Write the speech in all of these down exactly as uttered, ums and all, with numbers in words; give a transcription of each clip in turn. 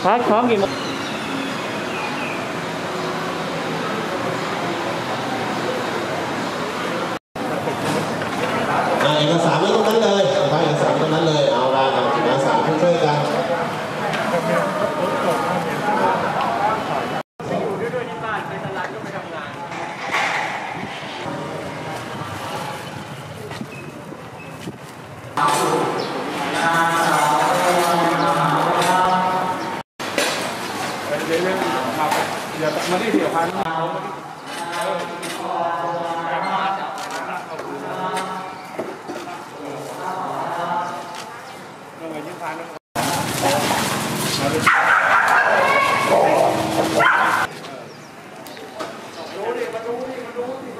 พักพร้อมกี่โมงเอกสารไว้ตรงนั้นเลยเอกสารตรงนั้นเลยเอาละเอกสารช่วยกันเดี๋ยวมาได้เดี๋ยวพันมาลงไปยิ่งพันดูดิมาดูดิมาดูดิ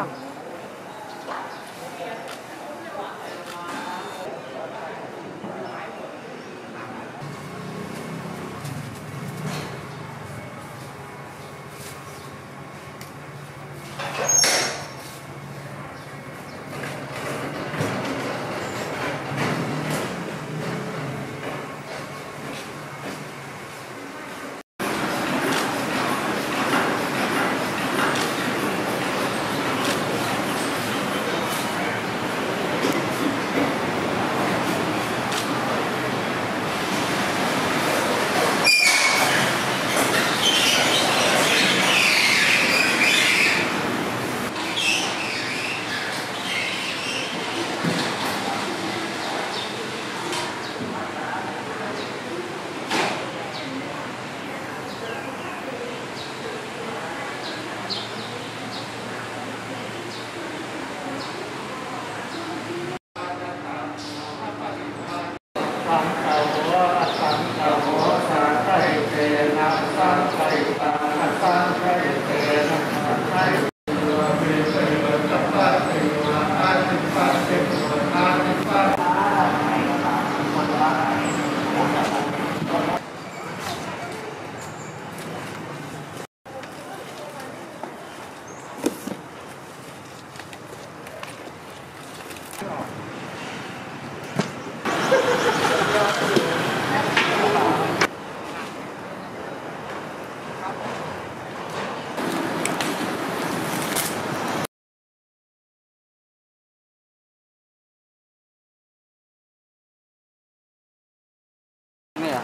เนี่ย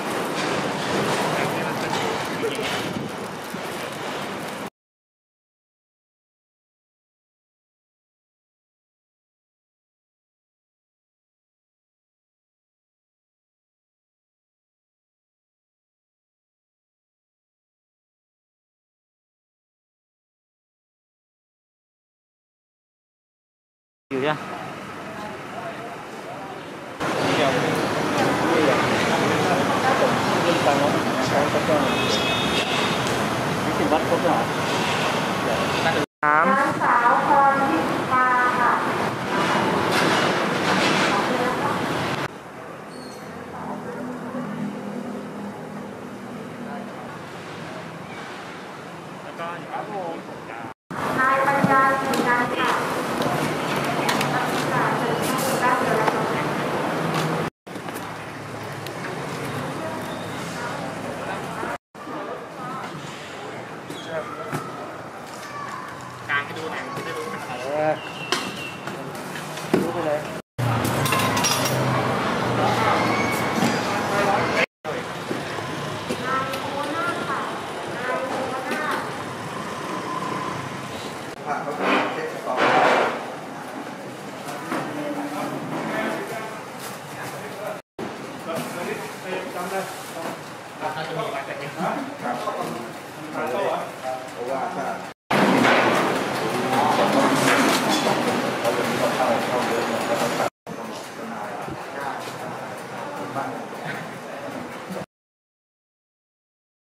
อยู่เนี่ยตามน้องช้างก็ต้องมีสิบวัดครบหรอสามสาวพรทิพาค่ะแล้วก็ครับผมนายปัญญ